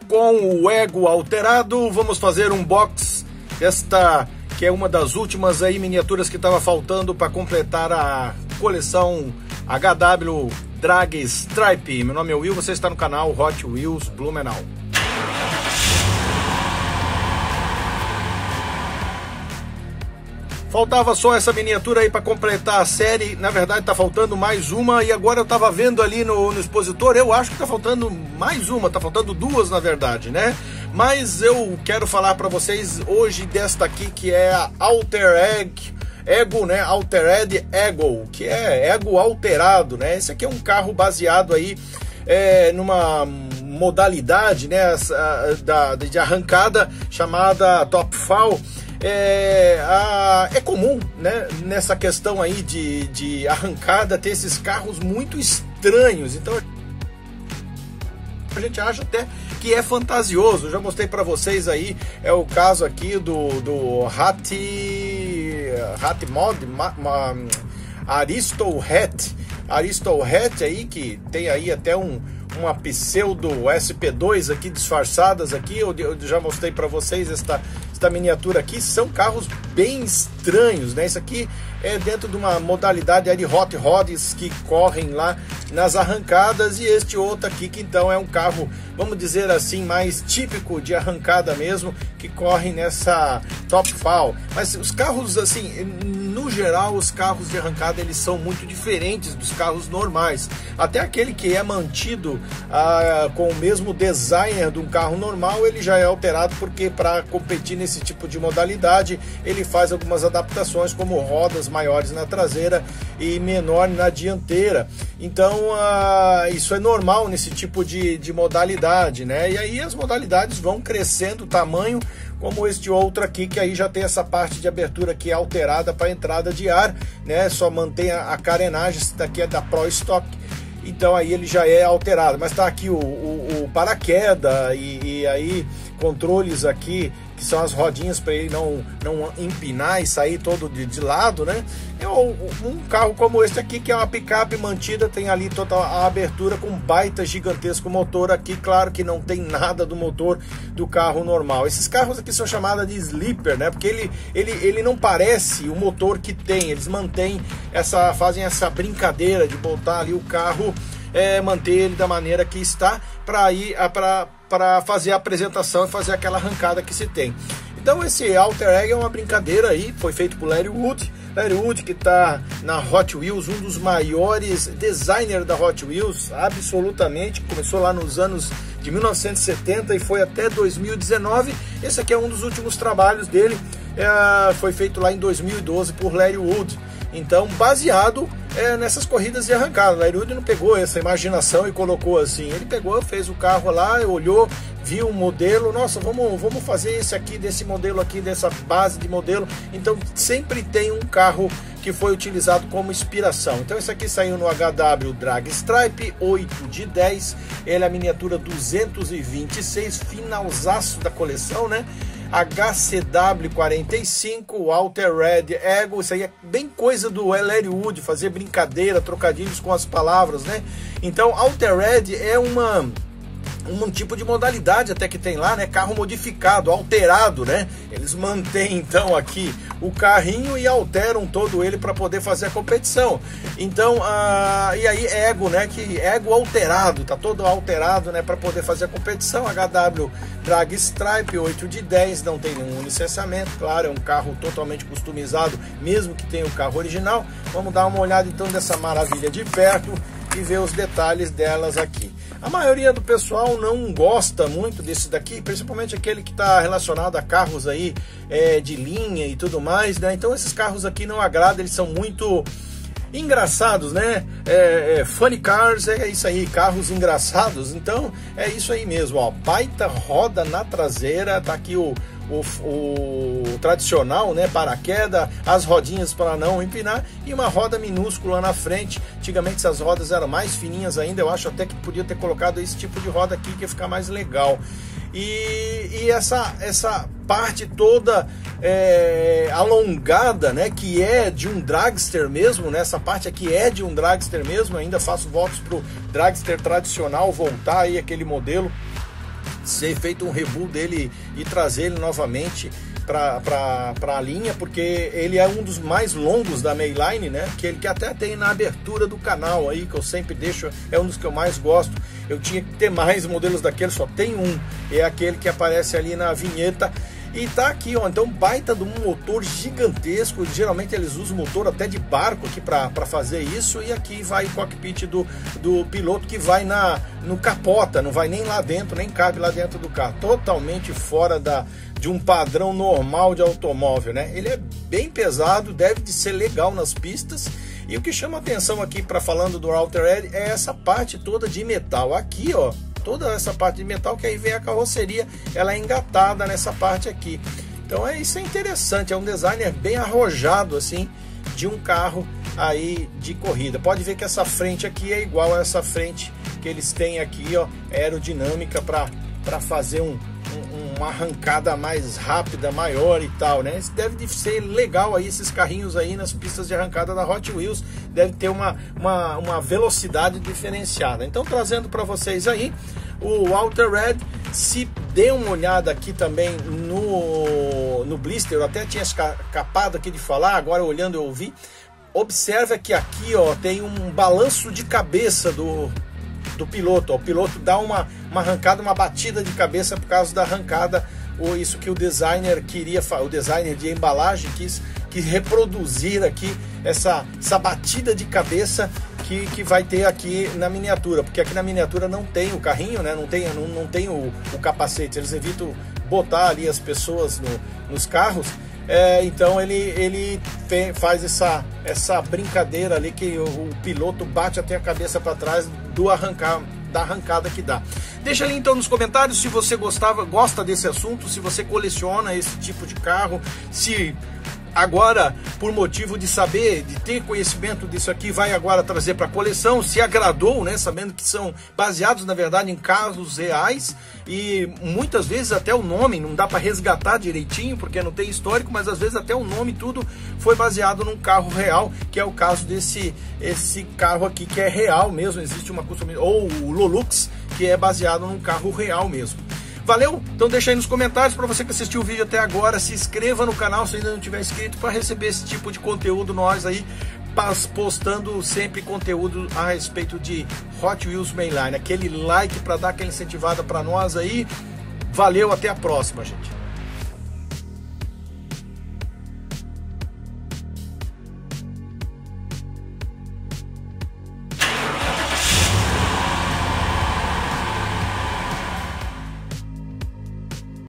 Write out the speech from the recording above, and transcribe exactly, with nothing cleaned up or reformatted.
com o Ego alterado. Vamos fazer um box desta, que é uma das últimas aí miniaturas que estava faltando para completar a coleção H W Drag Stripe. Meu nome é Will, você está no canal Hot Wheels Blumenau. Faltava só essa miniatura aí para completar a série. Na verdade tá faltando mais uma, e agora eu tava vendo ali no, no expositor, eu acho que tá faltando mais uma, tá faltando duas na verdade, né? Mas eu quero falar para vocês hoje desta aqui, que é a Altered Ego, né? Altered Ego, que é Ego alterado, né? Esse aqui é um carro baseado aí é, numa modalidade, né, da, de arrancada chamada Top Fall. É, a, é comum, né, nessa questão aí de, de arrancada ter esses carros muito estranhos, então a gente acha até que é fantasioso. Eu já mostrei para vocês aí, é o caso aqui do, do Hat, Hat Mod, ma, ma, Aristohet, Aristohet aí, que tem aí até um uma pseudo S P dois aqui disfarçadas aqui. Eu, eu já mostrei para vocês esta, esta miniatura aqui. São carros bem estranhos, né? Isso aqui é dentro de uma modalidade de hot rods que correm lá nas arrancadas, e este outro aqui que então é um carro, vamos dizer assim, mais típico de arrancada mesmo, que corre nessa Top Fall. Mas os carros, assim, no geral, os carros de arrancada eles são muito diferentes dos carros normais. Até aquele que é mantido ah, com o mesmo designer de um carro normal, ele já é alterado, porque para competir nesse tipo de modalidade ele faz algumas adaptações, como rodas maiores na traseira e menor na dianteira. Então ah, isso é normal nesse tipo de, de modalidade, né? E aí as modalidades vão crescendo o tamanho, como este outro aqui, que aí já tem essa parte de abertura aqui alterada para entrada de ar, né? Só mantém a, a carenagem. Esse daqui é da Pro Stock, então aí ele já é alterado, mas tá aqui o, o, o paraquedas e, e aí controles aqui, que são as rodinhas para ele não, não empinar e sair todo de, de lado, né? É um carro como esse aqui, que é uma picape mantida, tem ali toda a abertura com baita gigantesco motor aqui. Claro que não tem nada do motor do carro normal. Esses carros aqui são chamados de sleeper, né? Porque ele, ele, ele não parece o motor que tem. Eles mantêm essa, fazem essa brincadeira de botar ali o carro, é, manter ele da maneira que está, para ir para para fazer a apresentação e fazer aquela arrancada que se tem. Então esse Alter Ego é uma brincadeira aí, foi feito por Larry Wood. Larry Wood, que está na Hot Wheels, um dos maiores designers da Hot Wheels, absolutamente. Começou lá nos anos de mil novecentos e setenta e foi até dois mil e dezenove. Esse aqui é um dos últimos trabalhos dele, é, foi feito lá em dois mil e doze por Larry Wood. Então, baseado é, nessas corridas de arrancada. Larry Wood não pegou essa imaginação e colocou assim. Ele pegou, fez o carro lá, olhou, viu um modelo. Nossa, vamos, vamos fazer esse aqui, desse modelo aqui, dessa base de modelo. Então, sempre tem um carro que foi utilizado como inspiração. Então, esse aqui saiu no H W Drag Stripe oito de dez. Ele é a miniatura duzentos e vinte e seis, finalzaço da coleção, né? H C W quarenta e cinco, Altered Ego. Isso aí é bem coisa do Larry Wood, fazer brincadeira, trocadilhos com as palavras, né? Então, Altered é uma um tipo de modalidade até que tem lá, né? Carro modificado, alterado, né? Eles mantêm então aqui o carrinho e alteram todo ele para poder fazer a competição. Então, ah, e aí Ego, né? Que Ego alterado, tá todo alterado, né? Para poder fazer a competição. H W Drag Stripe oito de dez, não tem nenhum licenciamento, claro, é um carro totalmente customizado, mesmo que tenha o carro original. Vamos dar uma olhada então dessa maravilha de perto e ver os detalhes delas aqui. A maioria do pessoal não gosta muito desse daqui, principalmente aquele que está relacionado a carros aí é, de linha e tudo mais, né? Então esses carros aqui não agradam, eles são muito engraçados, né? É, é, funny cars, é isso aí, carros engraçados. Então é isso aí mesmo, ó. Baita roda na traseira, tá aqui o O, o tradicional, né, paraquedas, as rodinhas para não empinar e uma roda minúscula na frente. Antigamente essas rodas eram mais fininhas ainda, eu acho até que podia ter colocado esse tipo de roda aqui que ia ficar mais legal. E, e essa, essa parte toda é, alongada, né, que é de um dragster mesmo, né, essa parte aqui é de um dragster mesmo. Ainda faço votos pro dragster tradicional voltar aí, aquele modelo ser feito um rebuild dele e trazer ele novamente para a linha, porque ele é um dos mais longos da Mainline, né? Que ele que até tem na abertura do canal aí, que eu sempre deixo, é um dos que eu mais gosto. Eu tinha que ter mais modelos daquele, só tem um, é aquele que aparece ali na vinheta. E tá aqui, ó, então baita de um motor gigantesco. Geralmente eles usam motor até de barco aqui para fazer isso. E aqui vai o cockpit do, do piloto, que vai na, no capota, não vai nem lá dentro, nem cabe lá dentro do carro. Totalmente fora da, de um padrão normal de automóvel, né? Ele é bem pesado, deve de ser legal nas pistas. E o que chama atenção aqui, para falando do Outer Edge, é essa parte toda de metal. Aqui, ó, toda essa parte de metal, que aí vem a carroceria, ela é engatada nessa parte aqui. Então é isso, é interessante, é um designer bem arrojado assim de um carro aí de corrida. Pode ver que essa frente aqui é igual a essa frente que eles têm aqui, ó, aerodinâmica para para fazer um, um, uma arrancada mais rápida, maior e tal, né? Isso deve ser legal aí, esses carrinhos aí nas pistas de arrancada da Hot Wheels, deve ter uma, uma, uma velocidade diferenciada. Então, trazendo para vocês aí o Outer Red. Se dê uma olhada aqui também no, no blister, eu até tinha escapado aqui de falar, agora olhando eu ouvi. Observa que aqui, ó, tem um balanço de cabeça do do piloto, ó. O piloto dá uma, uma arrancada, uma batida de cabeça por causa da arrancada, ou isso que o designer queria, o designer de embalagem quis, quis reproduzir aqui, essa, essa batida de cabeça que, que vai ter aqui na miniatura, porque aqui na miniatura não tem o carrinho, né? Não tem, não, não tem o, o capacete, eles evitam botar ali as pessoas no, nos carros. É, então ele, ele tem, faz essa, essa brincadeira ali que o, o piloto bate até a cabeça para trás do arrancar, da arrancada que dá. Deixa ali então nos comentários se você gostava, gosta desse assunto, se você coleciona esse tipo de carro, se agora, por motivo de saber, de ter conhecimento disso aqui, vai agora trazer para a coleção, se agradou, né, sabendo que são baseados, na verdade, em carros reais, e muitas vezes até o nome, não dá para resgatar direitinho, porque não tem histórico, mas às vezes até o nome, tudo foi baseado num carro real, que é o caso desse esse carro aqui, que é real mesmo, existe uma customização, ou o Lolux, que é baseado num carro real mesmo. Valeu? Então deixa aí nos comentários. Para você que assistiu o vídeo até agora, se inscreva no canal se ainda não tiver inscrito, para receber esse tipo de conteúdo, nós aí postando sempre conteúdo a respeito de Hot Wheels Mainline. Aquele like para dar aquela incentivada para nós aí. Valeu, até a próxima, gente.